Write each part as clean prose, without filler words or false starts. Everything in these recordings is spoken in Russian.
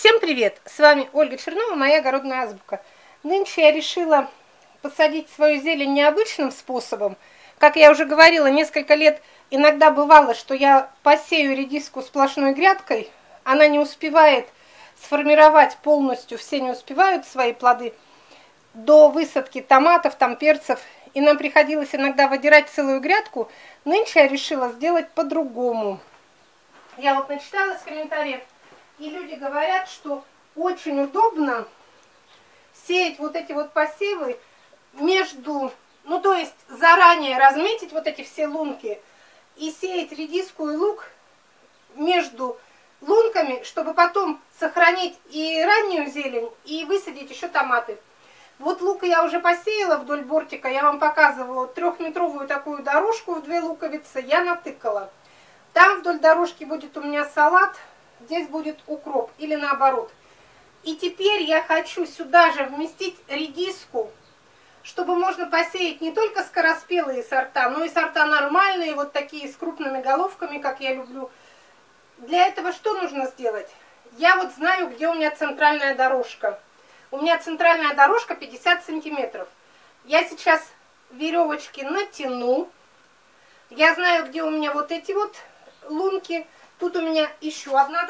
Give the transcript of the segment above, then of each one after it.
Всем привет! С вами Ольга Чернова, моя огородная азбука. Нынче я решила посадить свою зелень необычным способом. Как я уже говорила, несколько лет иногда бывало, что я посею редиску сплошной грядкой, она не успевает сформировать полностью, все не успевают свои плоды до высадки томатов, там перцев, и нам приходилось иногда выдирать целую грядку. Нынче я решила сделать по-другому. Я вот начиталась комментариев, и люди говорят, что очень удобно сеять вот эти вот посевы между, то есть заранее разметить вот эти все лунки и сеять редиску и лук между лунками, чтобы потом сохранить и раннюю зелень, и высадить еще томаты. Вот лук я уже посеяла вдоль бортика, я вам показывала 3-метровую такую дорожку в 2 луковицы, я натыкала. Там вдоль дорожки будет у меня салат, здесь будет укроп или наоборот. И теперь я хочу сюда же вместить редиску, чтобы можно посеять не только скороспелые сорта, но и сорта нормальные, вот такие с крупными головками, как я люблю. Для этого что нужно сделать? Я вот знаю, где у меня центральная дорожка. У меня центральная дорожка 50 сантиметров. Я сейчас веревочки натяну. Я знаю, где у меня вот эти вот лунки. Тут у меня еще одна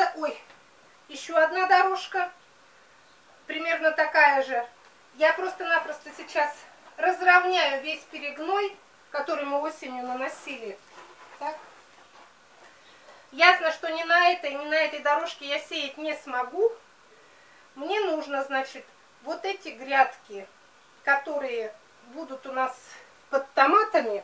дорожка, примерно такая же. Я просто-напросто сейчас разровняю весь перегной, который мы осенью наносили. Так. Ясно, что ни на этой дорожке я сеять не смогу. Мне нужно, значит, вот эти грядки, которые будут у нас под томатами.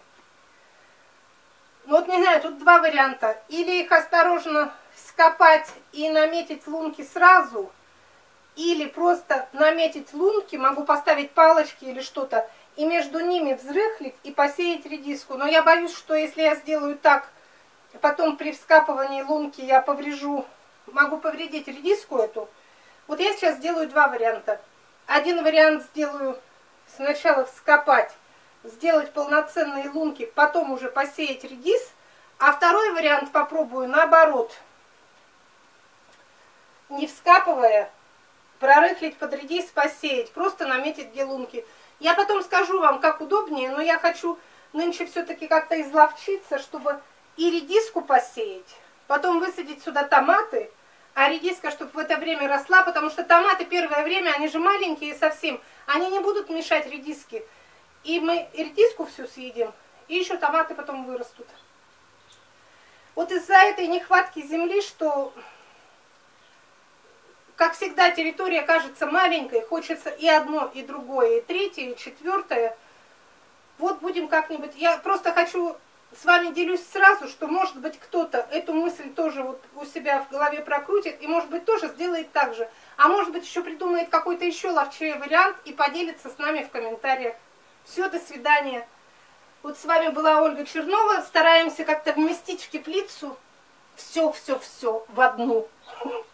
Вот не знаю, тут 2 варианта. Или их осторожно вскопать и наметить лунки сразу, или просто наметить лунки, могу поставить палочки или что-то, и между ними взрыхлить и посеять редиску. Но я боюсь, что если я сделаю так, потом при вскапывании лунки я могу повредить редиску эту. Вот я сейчас сделаю 2 варианта. Один вариант сделаю сначала вскопать, сделать полноценные лунки, потом уже посеять редис. А второй вариант попробую наоборот. Не вскапывая, прорыхлить под редис, посеять. Просто наметить где лунки. Я потом скажу вам, как удобнее, но я хочу нынче все-таки как-то изловчиться, чтобы и редиску посеять, потом высадить сюда томаты, а редиска, чтобы в это время росла, потому что томаты первое время, они же маленькие совсем, они не будут мешать редиске. И мы редиску всю съедим, и еще томаты потом вырастут. Вот из-за этой нехватки земли, что, как всегда, территория кажется маленькой, хочется и одно, и другое, и третье, и четвертое. Вот будем как-нибудь... Я просто хочу... С вами делюсь сразу, что, может быть, кто-то эту мысль тоже вот у себя в голове прокрутит и, может быть, тоже сделает так же. А может быть, еще придумает какой-то еще ловчей вариант и поделится с нами в комментариях. Все, до свидания. Вот с вами была Ольга Чернова. Стараемся как-то вместить в теплицу все в одну.